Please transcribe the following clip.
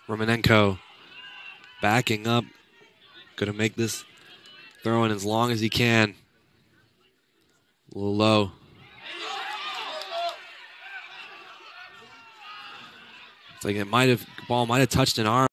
Romanenko backing up. Going to make this throw in as long as he can. A little low. It's like ball might have touched an arm.